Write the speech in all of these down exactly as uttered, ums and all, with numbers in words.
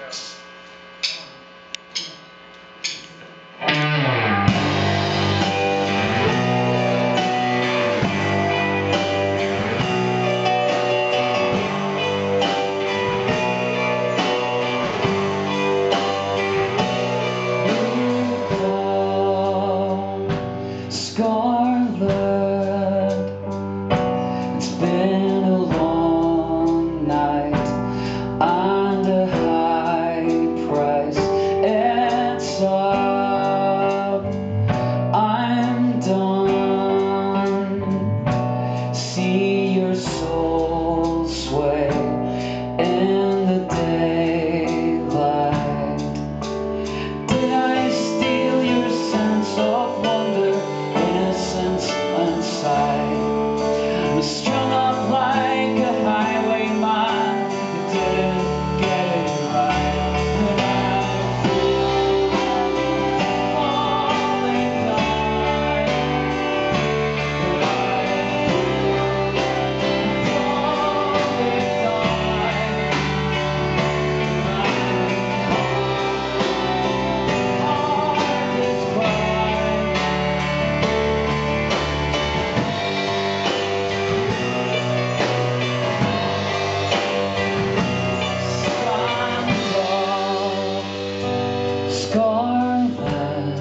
Scarlet, it's been a long night and a high price. It's up, I'm done. See your soul sway in the daylight. Did I steal your sense of wonder, innocence and sight? I'm strung up like a highwayman who didn't get it right. But I'm falling down. But I'm falling down. Heart is crying. Scarlet,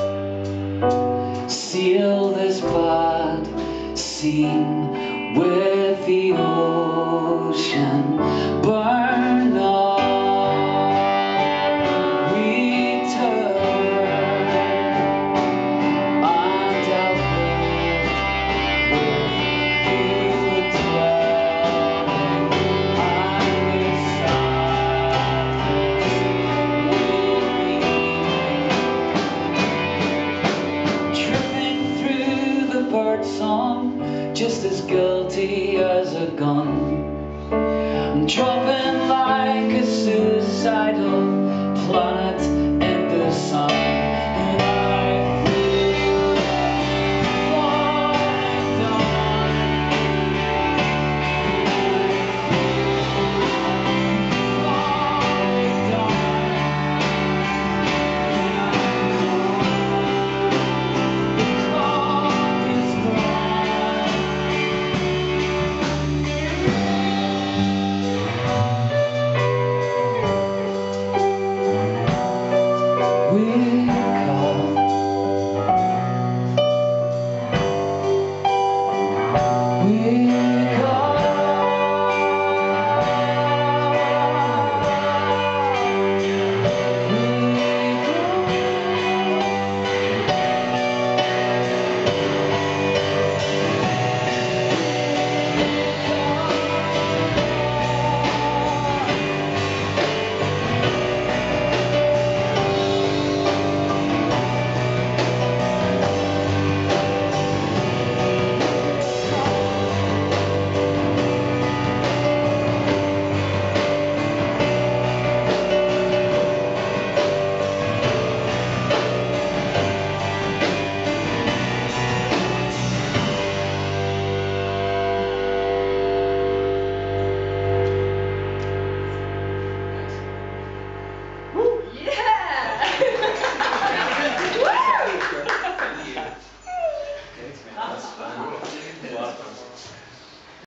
seal this bad scene with the ocean. Burn up, return, and I'll build with you a dwelling, and its sadness will be tripping through the birdsong, just as guilty as a gun. I'm dropping like a suicidal planet